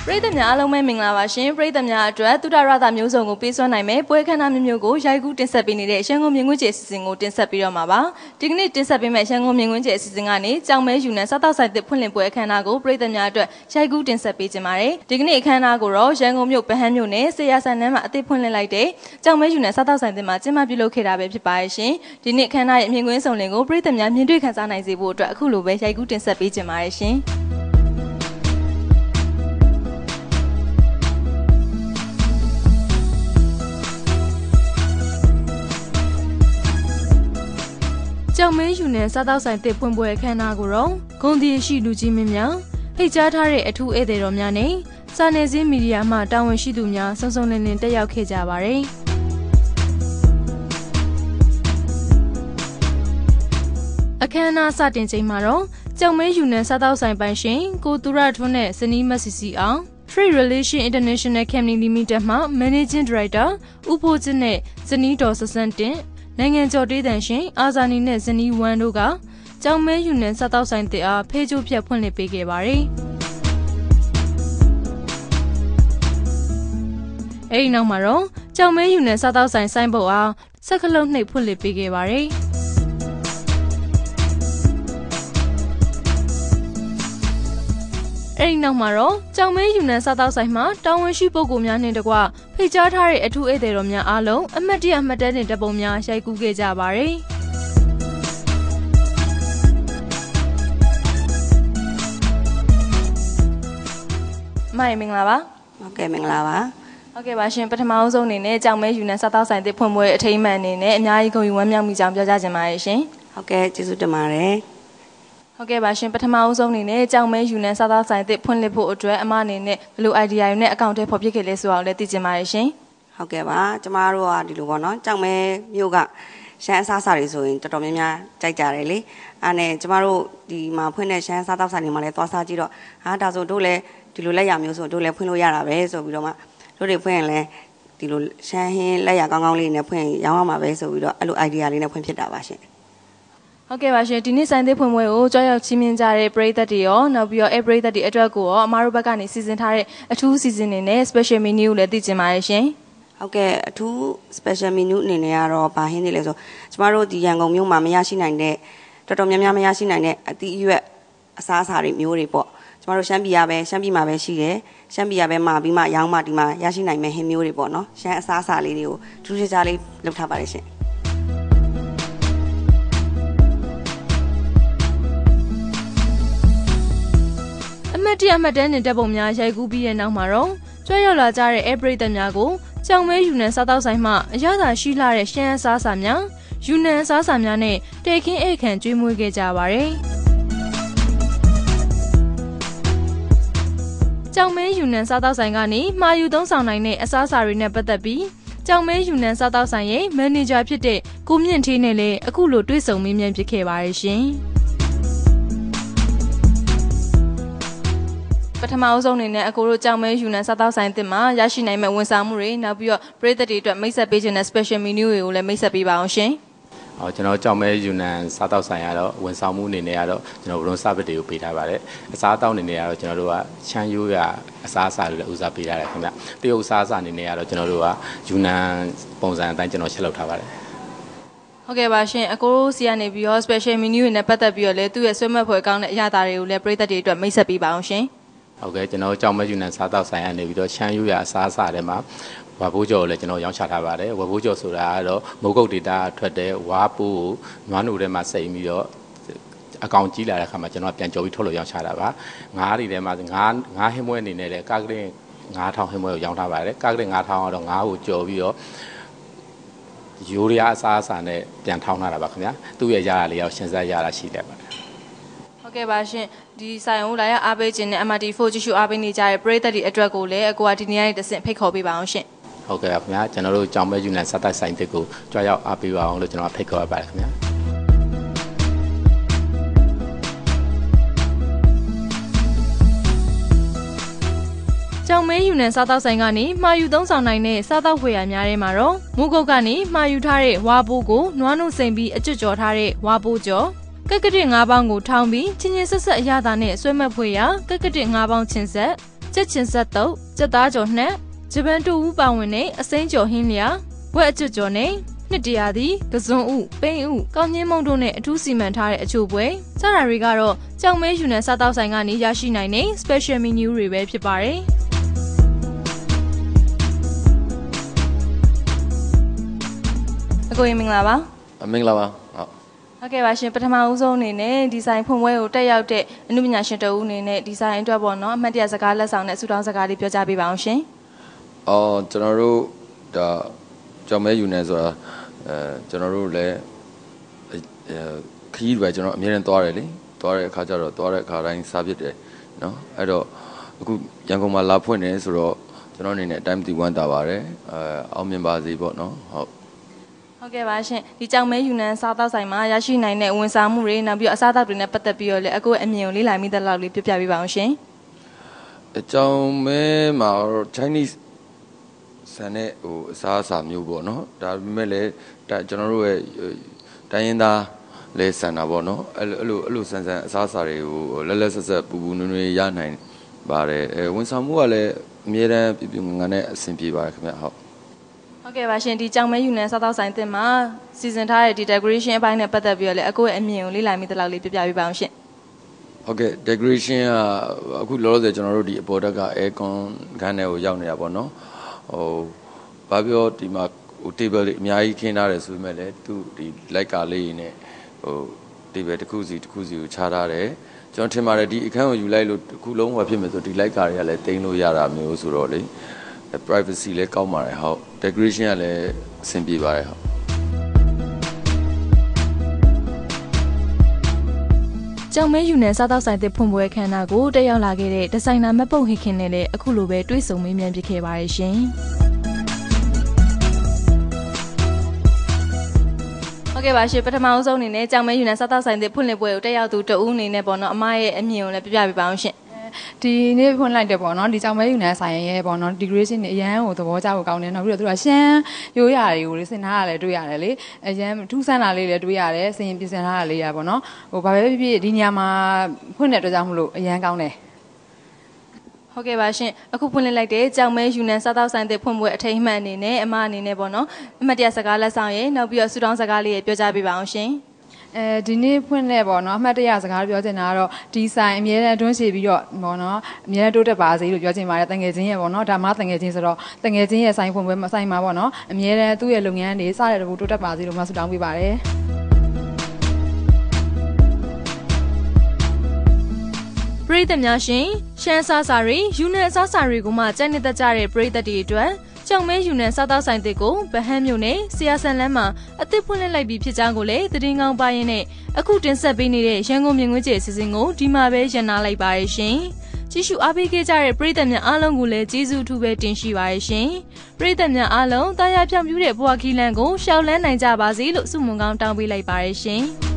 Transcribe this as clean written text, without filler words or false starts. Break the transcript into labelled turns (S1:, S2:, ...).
S1: ပရိသတ်များအားလုံးပဲမင်္ဂလာပါရှင်ပရိသတ်များအတွက်သုဒ္ဓရသမျိုးစုံကိုပေးစွမ်းနိုင်မယ်ပွဲခန်းသားမျိုးမျိုးကိုရိုက်ကူးတင်ဆက်ပေးနေတဲ့ရှမ်းကုန်းမြင်ကွင်းကျဲအစီအစဉ်ကိုတင်ဆက်ပေးတော့မှာပါဒီကနေ့တင်ဆက်ပေးမယ့်ရှမ်းကုန်းမြင်ကွင်းကျဲအစီအစဉ်ကနေကြောင်မဲယူနယ်စားတောက်ဆိုင်သစ်ဖွင့်လှစ်ပွဲအခမ်းအနားကိုပရိသတ်များအတွက်ရိုက်ကူးတင်ဆက်ပေးခြင်းပါတယ်ဒီကနေ့အခမ်းအနားကိုတော့ရန်ကုန်မြို့ဗဟန်းမြို့နယ်ဆေးရဆန်နန်းမှာအသစ်ဖွင့်လှစ်လိုက်တဲ့ကြောင်မဲယူနယ်စားတောက်ဆိုင်သစ်မှာကျင်းပပြုလုပ်ခဲ့တာပဲဖြစ်ပါရဲ့ရှင်ဒီနေ့အခမ်းအနားရဲ့မြင်ကွင်းစုံလင်ကိုပရိသတ်များမြင်တွေ့ခန်းစားနိုင်စေဖို့အတွက်အခုလိုပဲရိုက်ကူးတင်ဆက်ပေးခြင်းပါတယ်ရှင်ကြောင်မဲယူနယ်စားတောက်ဆိုင်တစ်ဖွင့်ပွဲအခမ်းအနားကိုတော့ဂုံတီရှိလူကြီးမင်းများဖိတ်ကြားထားတဲ့အထူးဧည့်သည်တော်များနဲ့စာနယ်ဇင်းမီဒီယာမှတာဝန်ရှိသူများစုံစုံလင်လင်တက်ရောက်ခဲ့ကြပါတယ်အခမ်းအနားစတင်ချိန်မှာတော့ကြောင်မဲယူနယ်စားတောက်ဆိုင်ပိုင်ရှင်ကိုသူရထွန်းနဲ့ဇနီးမဆီစီအောင် Trade Relation International Company Limited မှ Managing Director ဦးဖိုးကျင်းနဲ့ဇနီးတော်ဆဆန်းတင်နိုင်ငံကျော်တေးတန်ရှင်အာဇာနီနဲ့ဇနီးဝမ်တို့ကကြောင်မဲယူနယ်စားတောက်ဆိုင်တစ်အားဖေးကျိုးဖြတ်ဖွင့်လှစ်ပေးခဲ့ပါတယ်။အဲဒီနောက်မှာတော့ကြောင်မဲယူနယ်စားတောက်ဆိုင်ဆိုင်ဘုတ်အားစက်ကလုံးနှိပ်ဖွင့်လှစ်ပေးခဲ့ပါတယ်။အဲဒီနောက်မှာတော့ကြောင်မဲယူနယ်စားတောက်ဆိုင်မှာတာဝန်ရှိပုဂ္ဂိုလ်များနဲ့တကွဖိတ်ကြားထားတဲ့အထူးဧည့်သည်တော်များအားလုံးအမတ်တရအမတ်တဲတင်တပ်ပုံများရိုက်ကူးခဲ့ကြပါတယ်။မိုင်မင်္ဂလာပါ
S2: ။ဟုတ်ကဲ့မင်္ဂလာပါ
S1: ။ဟုတ်ကဲ့ပါရှင်ပထမအဆုံးအနေနဲ့ကြောင်မဲယူနယ်စားတောက်ဆိုင်တစ်ဖွင့်ပွဲအထိမ်းအမှန်အနေနဲ့အများကြီးဂုဏ်ယူဝမ်းမြောက်မိကြောင်းပြောကြားချင်ပါတယ်ရှင်
S2: ။ဟုတ်ကဲ့ကျေးဇူးတင်ပါတယ်။
S1: ဟုတ်ကဲ့ပါရှင်ပထမအဆုံးအနေနဲ့ကြောင်မဲယူနယ်စားတောက်ဆိုင်တစ်ဖွင့်လှစ်ဖို့အတွက်အမအနေနဲ့ဘယ်လို idea တွေနဲ့အကောင့်ထဲဖော်ပြခဲ့လဲဆိုတာကိုလည်းသိချင်ပါတယ်ရှင်
S2: ဟုတ်ကဲ့ပါကျမတို့ကဒီလိုပေါ့နော်ကြောင်မဲမြို့ကရှမ်းအစားအစာတွေဆိုရင်တော်တော်များများကြိုက်ကြတယ်လေအဲ့နဲ့ကျမတို့ဒီမှာဖွင့်တဲ့ရှမ်းစားတောက်ဆိုင်တွေမှာလည်းသွားစားကြည့်တော့ဟာဒါဆိုတို့လည်းဒီလိုလက်ရမျိုးဆိုတို့လည်းဖွင့်လို့ရတာပဲဆိုပြီးတော့မှတို့တွေဖွင့်ရင်လည်းဒီလိုရှမ်းဟင်းလက်ရကောင်းကောင်းလေးနဲ့ဖွင့်ရောင်းရမှာပဲဆိုပြီးတော့အဲ့လို idea လေးနဲ့ဖွင့်ဖြစ်တာပါရှင်
S1: ဟုတ်ကဲ့ပါရှင်ဒီနေ့ဆိုင်သေးဖွင့်ပွဲကိုကြွရောက်ချီးမြှင့်ကြတဲ့ပရိသတ်တွေရောနောက်ပြီးတော့ပရိသတ်တွေအတွက်ကိုရောအမားတို့ဘက်ကနေစီစဉ်ထားတဲ့အထူးစီစဉ်နေနဲ့ special menu ကိုလည်းသိချင်ပါတယ်ရှင်
S2: ဟုတ်ကဲ့အထူး special menu အနေနဲ့ကတော့ဘာဟင်းတွေလဲဆိုကျမတို့ဒီရန်ကုန်မြို့မှာမရရှိနိုင်တဲ့တော်တော်များများမရရှိနိုင်တဲ့အသီးအရွက်အစားအစာတွေမျိုးတွေပေါ့ကျမတို့ရှမ်းပြည်မှာပဲရှိတယ်ရှမ်းပြည်ကပဲမှာပြီးမှရောင်းမှဒီမှာရရှိနိုင်မဲ့ဟင်းမျိုးတွေပေါ့နော်ရှမ်းအစားအစာလေးတွေကိုထူးခြားလေးလုပ်ထားပါတယ်ရှင်
S1: အမတ်တရအမတ်တန်းနဲ့တပ်ပုံများရိုက်ကူးပြီးတဲ့နောက်မှာတော့ကြွရောက်လာကြတဲ့ပရိသတ်များကိုကြောင်မဲယူနယ်စားတောက်ဆိုင်မှအရသာရှိလာတဲ့ရှမ်းအစားအစာများယူနယ်အစားအစာများနဲ့တဲခင်းဧကန်ကျွေးမွေးခဲ့ကြပါတယ်။ကြောင်မဲယူနယ်စားတောက်ဆိုင်ကနေမှာယူသုံးဆောင်နိုင်တဲ့အစားအစာတွေနဲ့ပတ်သက်ပြီးကြောင်မဲယူနယ်စားတောက်ဆိုင်ရဲ့မန်နေဂျာဖြစ်တဲ့ကိုမြင့်ထေးနဲ့လည်းအခုလိုတွေ့ဆုံမေးမြန်းဖြစ်ခဲ့ပါတယ်ရှင်။ပထမအဆုံးအနေနဲ့အကိုတို့ကြောင်မဲယူနယ်စားတောက်ဆိုင်တစ်မှာရရှိနိုင်မဲ့ဝန်ဆောင်မှုတွေနောက်ပြီးတော့ပရိသတ်တွေအတွက်မိတ်ဆက်ပေးခြင်းနဲ့ special menu တွေကိုလည်းမိတ်ဆက်ပေးပါအောင်ရှင်
S3: ။ကျွန်တော်ကြောင်မဲယူနယ်စားတောက်ဆိုင်ကတော့ဝန်ဆောင်မှုအနေနဲ့ကတော့ကျွန်တော်ဘရုံး service တွေကိုပေးထားပါတယ်။အစားအသောက်အနေနဲ့ကတော့ကျွန်တော်တို့ကချမ်းရိုးရအစားအစာတွေလည်းဦးစားပေးထားတယ်ခင်ဗျ။တရုတ်အစားအစာအနေနဲ့ကတော့ကျွန်တော်တို့ကယူနယ်ပုံစံအတိုင်းကျွန်တော်ချက်လုပ်ထားပါတယ်။
S1: ဟုတ်ကဲ့ပါရှင်အကိုတို့စီကနေပြီးတော့ special menu တွေနဲ့ပတ်သက်ပြီးတော့လည်းသူ့ရဲ့ဆွေးနွေးဖွယ်ကောင်းတဲ့အရာတွေကိုလည်းပရိသတ်တွေအတွက်မိတ်ဆက်ပေးပါအောင်ရှင်
S3: ။ဟုတ်ကဲ့ကျွန်တော်ကြောင်မဲယူနယ်စားတောက်ဆိုင်ကနေပြီးတော့ချမ်းရိုးရအစားအစာတွေမှာဝါဘိုးကျော်ကိုလည်းကျွန်တော်ရောင်းချထားပါတယ်ဝါဘိုးကျော်ဆိုတာကတော့မုတ်ကုတ်ဒေတာထွက်တဲ့ဝါပိုးကိုနွားနိုထဲမှာစိမ့်ပြီးတော့အကောင်ကြီးလာတဲ့အခါမှာကျွန်တော်ပြန်ကြော်ပြီးထုတ်လို့ရောင်းချတာပါငါးတွေထဲမှာငါးဟင်းမွဲအနေနဲ့လည်းကာကရင်9000ဟင်းမွဲကိုရောင်းထားပါတယ်ကာကရင်9000ကတော့ငါးကိုကြော်ပြီးတော့ယူရီးယားအစားအစာနဲ့ပြန်ထောင်းထားတာပါခင်ဗျာသူ့ရဲ့ရတာလေးရောက်ရှင်းစားရတာရှိတယ်ပါတယ်
S1: ဟုတ်ကဲ့ပါရှင်ဒီဆိုင်ကိုလာရအားပေးခြင်းနဲ့ MRT4 ကြည့်ရှုအားပေးနေကြတဲ့ပရိသတ်တွေအတွက်ကိုလည်းအကိုကဒီနေ့ရက်တစ်ဆင့်ဖိတ်ခေါ်ပေးပါအောင်ရှင်
S3: ဟုတ်ကဲ့ခင်ဗျာကျွန်တော်တို့ကြောင်မဲယူနယ်စားတိုက်ဆိုင်တစ်ကိုကြွားရောက်အားပေးပါအောင်လို့ကျွန်တော်ဖိတ်ခေါ်ရပါတယ်ခင်ဗျာ
S1: ကြောင်မဲယူနယ်စားတောက်ဆိုင်ကနေမှာယူသုံးဆောင်နိုင်တဲ့စားတောက်ဖွေရများထဲမှာတော့မူကုတ်ကနေမှာယူထားတဲ့ဝါပိုးကိုနွားနှုတ်စိမ်ပြီးအကျွတ်ကျော်ထားတဲ့ဝါပိုးကျော်ကက်ကတစ်၅ပေါင်းကိုထောင်းပြီးချင်းချင်းဆက်ဆက်အရသာနဲ့ဆွဲမက်ဖွေရကက်ကတစ်၅ပေါင်းချင်းဆက်ကြက်ချင်ဆက်တုပ်ကြက်သားကြော်နှက်ဂျပန်တူဦးပါဝင်နဲ့အစိမ်းကြော်ဟင်းလျာဘွက်အကျွတ်ကြော်နဲ့နှစ်တရာသည်ကစွန်ဥပိန်းဥကောင်းညင်းမုံတို့နဲ့အထူးစီမံထားတဲ့အချို့ပွဲစတာတွေကတော့ကြောင်မဲယူနယ်စားတောက်ဆိုင်ကနေရရှိနိုင်တဲ့ special menu တွေပဲဖြစ်ပါတယ်အကိုရင်မင်္ဂလာပါ
S4: မင်္ဂလာပါ
S1: ဟုတ်ကဲ့ပါရှင်ပထမဦးဆုံးအနေနဲ့ဒီဇိုင်းဖွင့်ပွဲကိုတက်ရောက်တဲ့အနုပညာရှင်တဦးအနေနဲ့ဒီဇိုင်းအတွက်ပေါ့နော်အမှတ်တရစကားလက်ဆောင်နဲ့ဆုတောင်းစကားလေးပြောကြားပေးပါအောင်ရှင်
S4: ကျွန်တော်တို့ဒါကြောင်မဲယူနေဆိုတာကျွန်တော်တို့လည်းခရီးတွေကျွန်တော်အများနဲ့သွားတယ်လေသွားတဲ့အခါကျတော့သွားတဲ့အခါတိုင်းစားဖြစ်တယ်နော်အဲ့တော့အခုရန်ကုန်မှာလာဖွင့်နေဆိုတော့ကျွန်တော်အနေနဲ့အတိုင်းမသိဝမ်းသာပါတယ်အောင်မြင်ပါစေပေါ့နော်
S1: ဟုတ်ကဲ့ပါရှင်ဒီကြောင်မဲယူနန်စားတောက်ဆိုင်မှာရရှိနိုင်တဲ့ဝန်ဆောင်မှုတွေနောက်ပြီးအစားအသောက်တွေနဲ့ပတ်သက်ပြီးတော့လေအခုအမြင်ကိုလေ့လာမိတဲ့လောက်လေးပြပြပေးပါအောင်ရှင်
S4: ကြောင်မဲမှာ Chinese ဆန်တဲ့ဟိုအစားအစာမျိုးပေါ့နော်ဒါပေမဲ့လည်းကျွန်တော်တို့ရဲ့တိုင်းရင်းသားလဲဆန်တာပေါ့နော်အဲ့လိုဆန်အစားအစာတွေကိုလက်ဆက်ဆက်ပူပူနွေ့နွေ့ရနိုင်ပါတယ်ဝန်ဆောင်မှုကလည်းအများတန်းပြပြငန်းနဲ့အဆင်ပြေပါတယ်ခင်ဗျ
S1: ဟုတ်ကဲ့ပါရှင်ဒီကြောင်မဲယူနန်စားတောက်ဆိုင်တင်မှာစီစဉ်ထားတဲ့ဒီ decoration အပိုင်းနဲ့ပတ်သက်ပြီးတော့လေအခုရဲ့အမြင်ကိုလေ့လာမိတဲ့လောက်လေးပြပြပေးပါအောင်ရှင်
S4: ဟုတ်ကဲ့ decoration ကအခုလောလောဆယ်ကျွန်တော်တို့ဒီအပေါ်တက်က aircon ခန်းထဲကိုရောက်နေတာပေါ့နော်ဘာပြောဒီမှာtable လေးအများကြီးခင်းထားတယ်ဆိုပေမဲ့လည်းသူဒီလိုက်ကာလေးနဲ့table တစ်ခုစီကိုခြားထားတယ်ကျွန်တော်ထင်ပါတယ်ဒီအခန်းကိုယူလိုက်လို့တစ်ခုလုံးဟောဖြစ်မယ်ဆိုဒီလိုက်ကာတွေကလည်းတင်လို့ရတာမျိုးဆိုတော့လေprivacy လည်းကောင်းပါတယ်ဟုတ် decoration ကလည်းအဆင်ပြေပါတယ်ဟုတ်
S1: ကြောင်မဲယူနယ်စားတောက်ဆိုင်တဲ့ဖွင့်ပွဲခမ်းနားကိုတက်ရောက်လာခဲ့တဲ့ဒီဇိုင်နာမတ်ပုတ်ဟိခင်နဲ့လည်းအခုလိုပဲတွေ့ဆုံမေးမြန်းဖြစ်ခဲ့ပါတယ်ရှင်ဟုတ်ကဲ့ပါရှင်ပထမအဆုံးအနေနဲ့ကြောင်မဲယူနယ်စားတောက်ဆိုင်တဲ့ဖွင့်လှစ်ပွဲကိုတက်ရောက်သူတဦးအနေနဲ့ပေါ့နော်အမရဲ့အမြင်ကိုလည်းပြပြပေးပါအောင်ရှင်
S5: ဒီနေ့ဖွင့်လိုက်တယ်ပေါ့နော်ဒီကြောင်မဲယူနေဆိုင်ရဲ့ပေါ့နော် decoration တွေအရန်ကိုသဘောကျဖို့ကောင်းတယ်နောက်ပြီးတော့သူကရှမ်းရိုးရာတွေကိုလေစင်ထားတာလည်းတွေ့ရတယ်လေအရန်ထူးဆန်းတာလေးလည်းတွေ့ရတယ်စင်ပြင်ဆင်ထားတာလေးရပေါ့နော်ဘာပဲဖြစ်ဖြစ်ဒီညမှာဖွင့်တဲ့အတွက်ကြောင့်မလို့အရန်ကောင်းတယ်
S1: ဟုတ်ကဲ့ပါရှင်အခုဖွင့်လှစ်လိုက်တဲ့ကြောင်မဲယူနန်စားတောက်ဆိုင်တဲ့ဖွင့်ပွဲအထိမ်းအမှတ်အနေနဲ့အမအနေနဲ့ပေါ့နော်အမှတ်တရစကားလက်ဆောင်ရဲ့နောက်ပြီးတော့ဆုတောင်းစကားလေးရဲ့ပြောကြားပေးပါအောင်ရှင်
S5: ဒီနေ့ဖွင့်တဲ့ပေါ့နော်အမှတ်တရစကားပြောချင်တာကတော့ဒီဆိုင်အမြဲတမ်းတွန်းရှည်ပြီးတော့ပေါ့နော်အမြဲတိုးတက်ပါစေလို့ပြောချင်ပါတယ်တငယ်ချင်းရဲ့ပေါ့နော်ဒါမှတငယ်ချင်းဆိုတော့တငယ်ချင်းရဲ့ဆိုင်ဖွင့်ပွဲဆိုင်မှာပေါ့နော်အမြဲတမ်းသူ့ရဲ့လုပ်ငန်းတွေစတဲ့တကူတိုးတက်ပါစေလို့မှဆုတောင်းပေးပါတယ်
S1: ပရိသတ်များရှင်ရှမ်းစားစာတွေယူနန်စားစာတွေကိုမှကြိုက်နေတတ်ကြတဲ့ပရိသတ်တွေအတွက်ကြောင်မဲယူနန်စားတောက်ဆိုင်တစ်ကိုဗဟန်းမြို့နယ်ဆရာဆန်လန်းမှာအသစ်ဖွင့်လှစ်လိုက်ပြီးဖြစ်ကြောင်းကိုလည်းသတင်းကောင်းပါရင်နဲ့အခုတင်ဆက်ပေးနေတဲ့ရန်ကုန်မြင်ကွင်းကျအစီအစဉ်ကိုဒီမှာပဲရန်နာလိုက်ပါရရှင်။ကြည့်ရှုအားပေးခဲ့ကြတဲ့ပရိသတ်များအားလုံးကိုလည်းကျေးဇူးအထူးပဲတင်ရှိပါရရှင်။ပရိသတ်များအားလုံးတာယာဖြောင့်ပြူတဲ့ဘဝခီးလန်းကိုရှောက်လန်းနိုင်ကြပါစေလို့ဆုမွန်ကောင်းတောင်းပေးလိုက်ပါရရှင်။